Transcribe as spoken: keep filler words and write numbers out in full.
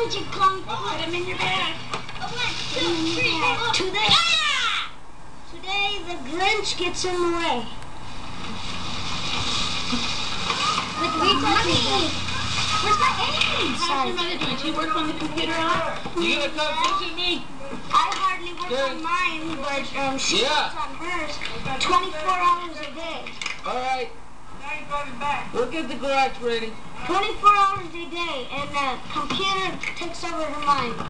you come? Put him in your bag. One, two, three, four. Today, today the Grinch gets in the way. With money. Where's my eggs? How's your mother doing? She work on the computer out? You gonna come visit me? I hardly work Good. on mine, but um, she Yeah. works on hers twenty-four hours a day. All right. We'll get the garage ready. twenty-four hours a day, and the computer takes over her mind.